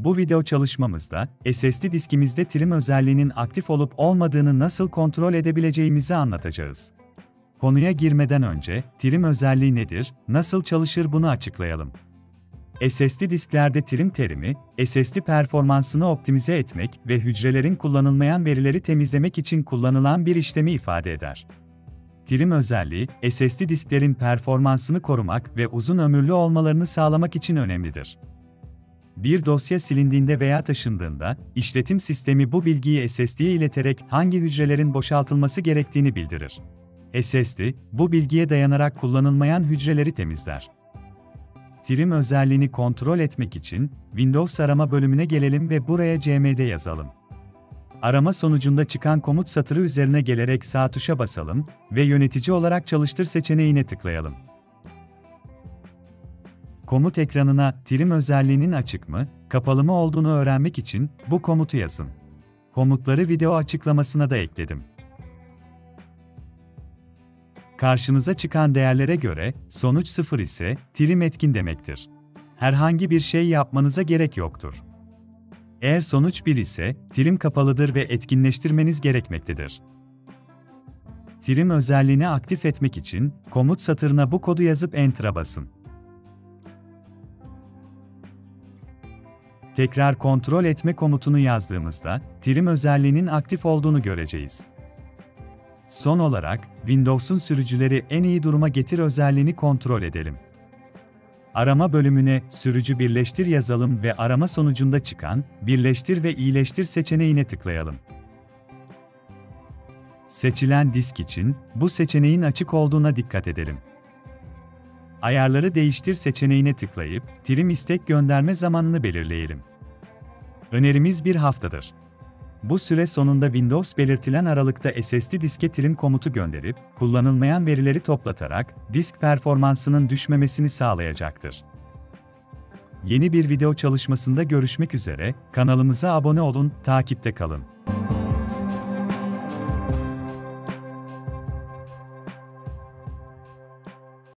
Bu video çalışmamızda, SSD diskimizde trim özelliğinin aktif olup olmadığını nasıl kontrol edebileceğimizi anlatacağız. Konuya girmeden önce, trim özelliği nedir, nasıl çalışır bunu açıklayalım. SSD disklerde trim terimi, SSD performansını optimize etmek ve hücrelerin kullanılmayan verileri temizlemek için kullanılan bir işlemi ifade eder. Trim özelliği, SSD disklerin performansını korumak ve uzun ömürlü olmalarını sağlamak için önemlidir. Bir dosya silindiğinde veya taşındığında, işletim sistemi bu bilgiyi SSD'ye ileterek hangi hücrelerin boşaltılması gerektiğini bildirir. SSD, bu bilgiye dayanarak kullanılmayan hücreleri temizler. Trim özelliğini kontrol etmek için, Windows arama bölümüne gelelim ve buraya cmd yazalım. Arama sonucunda çıkan komut satırı üzerine gelerek sağ tuşa basalım ve yönetici olarak çalıştır seçeneğine tıklayalım. Komut ekranına trim özelliğinin açık mı, kapalı mı olduğunu öğrenmek için bu komutu yazın. Komutları video açıklamasına da ekledim. Karşınıza çıkan değerlere göre sonuç 0 ise trim etkin demektir. Herhangi bir şey yapmanıza gerek yoktur. Eğer sonuç 1 ise trim kapalıdır ve etkinleştirmeniz gerekmektedir. Trim özelliğini aktif etmek için komut satırına bu kodu yazıp Enter'a basın. Tekrar kontrol etme komutunu yazdığımızda trim özelliğinin aktif olduğunu göreceğiz. Son olarak, Windows'un sürücüleri en iyi duruma getir özelliğini kontrol edelim. Arama bölümüne sürücü birleştir yazalım ve arama sonucunda çıkan birleştir ve iyileştir seçeneğine tıklayalım. Seçilen disk için bu seçeneğin açık olduğuna dikkat edelim. Ayarları değiştir seçeneğine tıklayıp trim istek gönderme zamanını belirleyelim. Önerimiz 1 haftadır. Bu süre sonunda Windows belirtilen aralıkta SSD diske trim komutu gönderip, kullanılmayan verileri toplatarak disk performansının düşmemesini sağlayacaktır. Yeni bir video çalışmasında görüşmek üzere, kanalımıza abone olun, takipte kalın.